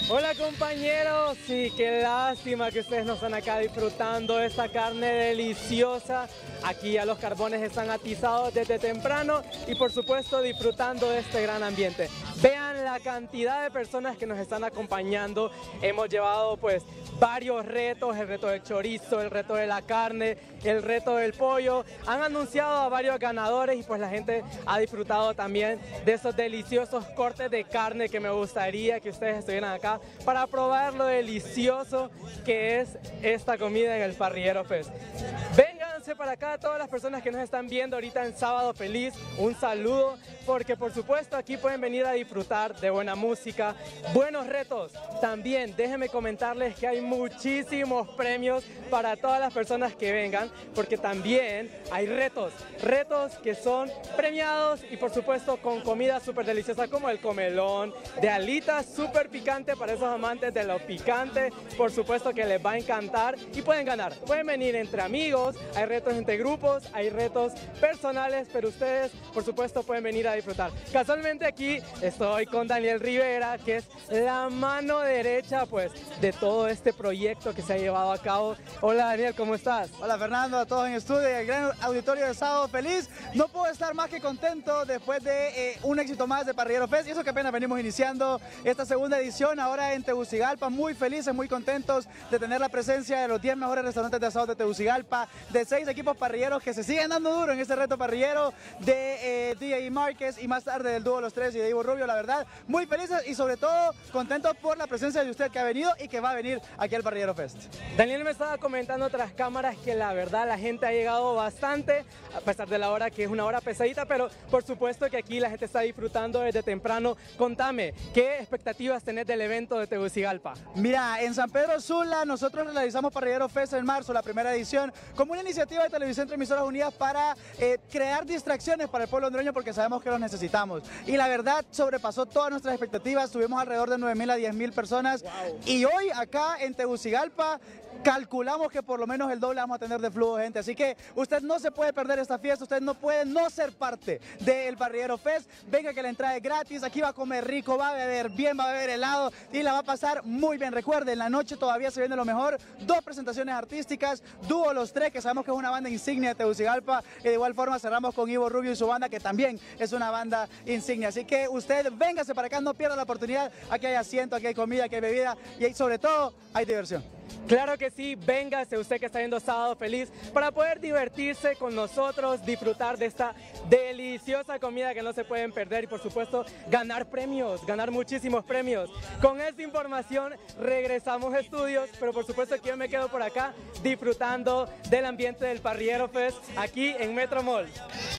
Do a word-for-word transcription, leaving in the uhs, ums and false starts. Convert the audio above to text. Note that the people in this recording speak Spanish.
Hola compañeros, sí, qué lástima que ustedes no están acá disfrutando de esta carne deliciosa. Aquí ya los carbones están atizados desde temprano y por supuesto disfrutando de este gran ambiente. Vean la cantidad de personas que nos están acompañando. Hemos llevado pues varios retos, el reto del chorizo, el reto de la carne, el reto del pollo. Han anunciado a varios ganadores y pues la gente ha disfrutado también de esos deliciosos cortes de carne que me gustaría que ustedes estuvieran acá para probar lo delicioso que es esta comida en el Parrillero Fest. Vénganse para acá todas las personas que nos están viendo ahorita en Sábado Feliz, un saludo, porque por supuesto aquí pueden venir a disfrutar de buena música, buenos retos. También déjenme comentarles que hay muchísimos premios para todas las personas que vengan, porque también hay retos, retos que son premiados y por supuesto con comida súper deliciosa como el comelón de alitas súper picante para esos amantes de lo picante, por supuesto que les va a encantar y pueden ganar, pueden venir entre amigos, hay retos entre grupos, hay retos personales, pero ustedes por supuesto pueden venir a disfrutar. Casualmente aquí estoy con Daniel Rivera, que es la mano derecha pues de todo este proyecto que se ha llevado a cabo. Hola Daniel, ¿cómo estás? Hola Fernando, a todos en estudio y el gran auditorio de Sábado Feliz. No puedo estar más que contento después de eh, un éxito más de Parrillero Fest, y eso que apenas venimos iniciando esta segunda edición ahora en Tegucigalpa. Muy felices, muy contentos de tener la presencia de los diez mejores restaurantes de asado de Tegucigalpa, de seis equipos parrilleros que se siguen dando duro en este reto parrillero, de eh, D J Márquez y más tarde del dúo Los Tres y de Ivo Rubio. La verdad, muy felices y sobre todo contentos por la presencia de usted que ha venido y que va a venir aquí al Parrillero Fest. Daniel me estaba comentando tras cámaras que la verdad la gente ha llegado bastante, a pesar de la hora que es una hora pesadita, pero por supuesto que aquí la gente está disfrutando desde temprano. Contame, ¿qué expectativas tenés del evento de Tegucigalpa? Mira, en San Pedro Sula nosotros realizamos Parrillero Fest en marzo, la primera edición, como una iniciativa de Televisión entre Emisoras Unidas para eh, crear distracciones para el pueblo hondureño, porque sabemos que los necesitamos. Y la verdad sobrepasó todas nuestras expectativas, tuvimos alrededor de nueve mil a diez mil personas. Wow. Y hoy acá en Tegucigalpa calculamos que por lo menos el doble vamos a tener de flujo de gente, así que usted no se puede perder esta fiesta, usted no puede no ser parte del Parrillero Fest. Venga que la entrada es gratis, aquí va a comer rico, va a beber bien, va a beber helado y la va a pasar muy bien. Recuerden, en la noche todavía se viene lo mejor, dos presentaciones artísticas, dúo Los Tres, que sabemos que es una banda insignia de Tegucigalpa, y de igual forma cerramos con Ivo Rubio y su banda, que también es una banda insignia, así que usted véngase para acá, no pierda la oportunidad. Aquí hay asiento, aquí hay comida, aquí hay bebida y hay, sobre todo hay diversión. Claro que sí, véngase usted que está viendo Sábado Feliz para poder divertirse con nosotros, disfrutar de esta deliciosa comida que no se pueden perder y por supuesto ganar premios, ganar muchísimos premios. Con esta información regresamos a estudios, pero por supuesto que yo me quedo por acá disfrutando del ambiente del Parrillero Fest aquí en Metro Mall.